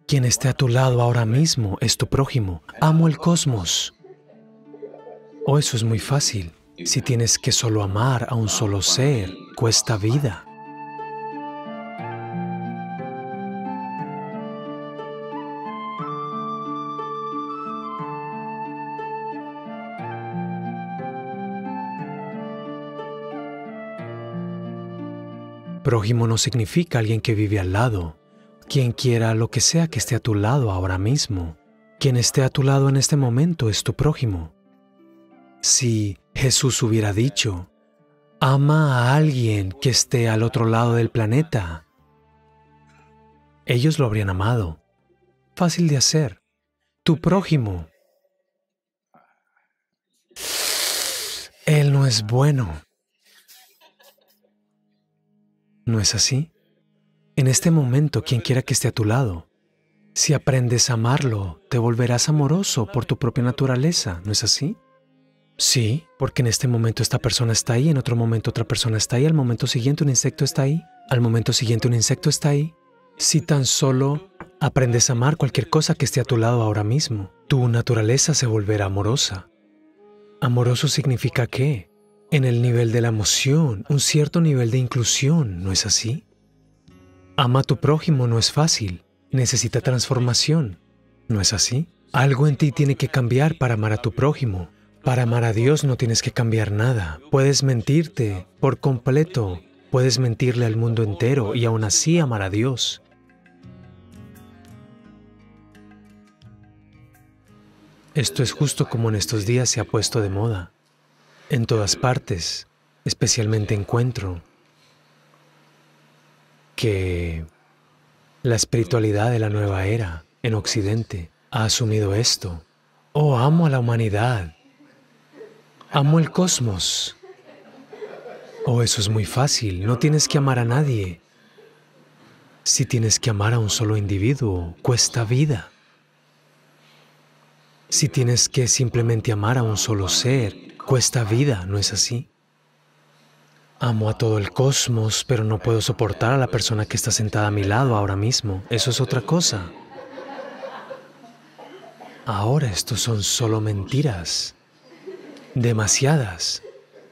Quien esté a tu lado ahora mismo es tu prójimo. Amo el cosmos. Oh, eso es muy fácil. Si tienes que solo amar a un solo ser, cuesta vida. Prójimo no significa alguien que vive al lado. Quien quiera lo que sea que esté a tu lado ahora mismo. Quien esté a tu lado en este momento es tu prójimo. Si Jesús hubiera dicho, ama a alguien que esté al otro lado del planeta, ellos lo habrían amado. Fácil de hacer. Tu prójimo. Él no es bueno. ¿No es así? En este momento, quien quiera que esté a tu lado, si aprendes a amarlo, te volverás amoroso por tu propia naturaleza, ¿no es así? Sí, porque en este momento esta persona está ahí, en otro momento otra persona está ahí, al momento siguiente un insecto está ahí, al momento siguiente un insecto está ahí. Si tan solo aprendes a amar cualquier cosa que esté a tu lado ahora mismo, tu naturaleza se volverá amorosa. Amoroso significa ¿qué? En el nivel de la emoción, un cierto nivel de inclusión, ¿no es así? Ama a tu prójimo no es fácil, necesita transformación, ¿no es así? Algo en ti tiene que cambiar para amar a tu prójimo. Para amar a Dios no tienes que cambiar nada. Puedes mentirte por completo, puedes mentirle al mundo entero y aún así amar a Dios. Esto es justo como en estos días se ha puesto de moda. En todas partes, especialmente encuentro que la espiritualidad de la nueva era en Occidente ha asumido esto. Oh, amo a la humanidad. Amo el cosmos. Oh, eso es muy fácil. No tienes que amar a nadie. Si tienes que amar a un solo individuo, cuesta vida. Si tienes que simplemente amar a un solo ser, cuesta vida, ¿no es así? Amo a todo el cosmos, pero no puedo soportar a la persona que está sentada a mi lado ahora mismo. Eso es otra cosa. Ahora estos son solo mentiras. Demasiadas.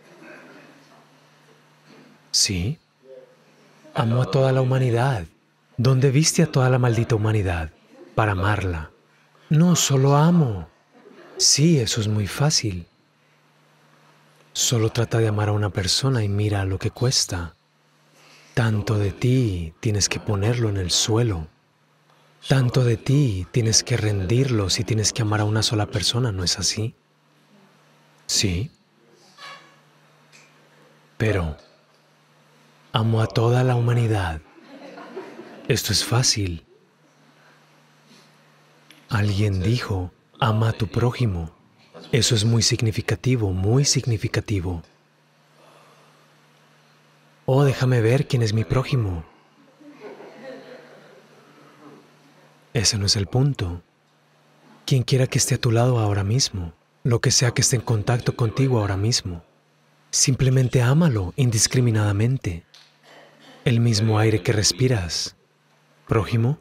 Sí. Amo a toda la humanidad. ¿Dónde viste a toda la maldita humanidad? Para amarla. No, solo amo. Sí, eso es muy fácil. Solo trata de amar a una persona y mira lo que cuesta. Tanto de ti tienes que ponerlo en el suelo. Tanto de ti tienes que rendirlo si tienes que amar a una sola persona, ¿no es así? Sí. Pero amo a toda la humanidad. Esto es fácil. Alguien dijo, ama a tu prójimo. Eso es muy significativo, muy significativo. Oh, déjame ver quién es mi prójimo. Ese no es el punto. Quien quiera que esté a tu lado ahora mismo, lo que sea que esté en contacto contigo ahora mismo, simplemente ámalo indiscriminadamente. El mismo aire que respiras. ¿Prójimo?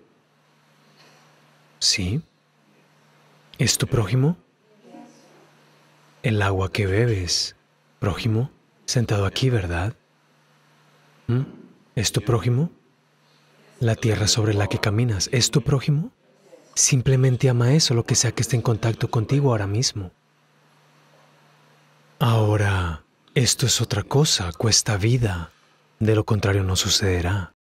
¿Sí? ¿Es tu prójimo? El agua que bebes. ¿Prójimo? Sentado aquí, ¿verdad? ¿Es tu prójimo? La tierra sobre la que caminas, ¿es tu prójimo? Simplemente ama eso, lo que sea que esté en contacto contigo ahora mismo. Ahora, esto es otra cosa, cuesta vida. De lo contrario no sucederá.